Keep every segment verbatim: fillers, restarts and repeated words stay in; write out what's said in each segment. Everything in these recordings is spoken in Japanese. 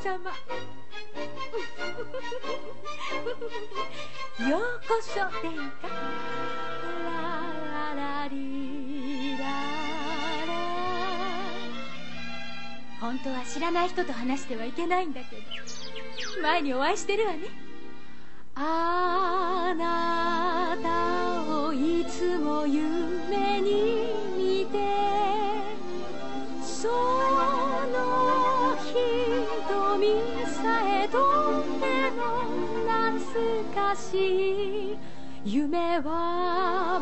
様。ようこそ殿下。ラララリララ。本当は知らない人と話してはいけないんだけど、前にお会いしてるわね。あなたをいつも夢に見て、その瞳さえとても懐かしい。夢は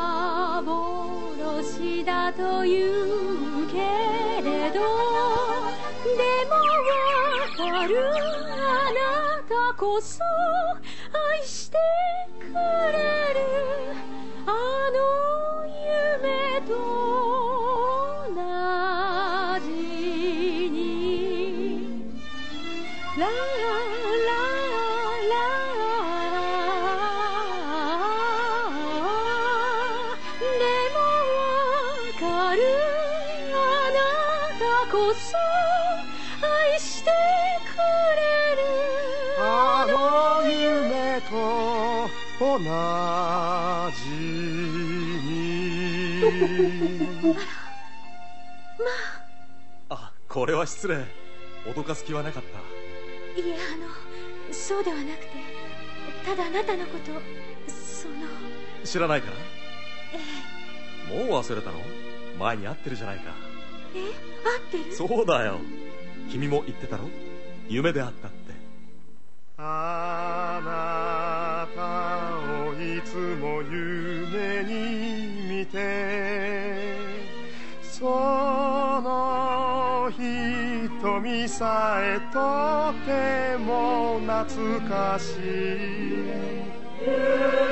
幻だというけれど、でもわかる、あなたこそ愛してくれる。あの夢と同じに。ララララでもわかる、あなたこそ愛してくれる。 あの夢と同じに。 あ、これは失礼。脅かす気はなかった。 いえ、あのそうではなくて、ただあなたのこと、その。 知らないから。 えもう忘れたの？前に会ってるじゃないか。 え、会ってる？ そうだよ。君も言ってたろ、夢で会ったって。 あなたをいつも夢に見て、その瞳さえとても懐かしい。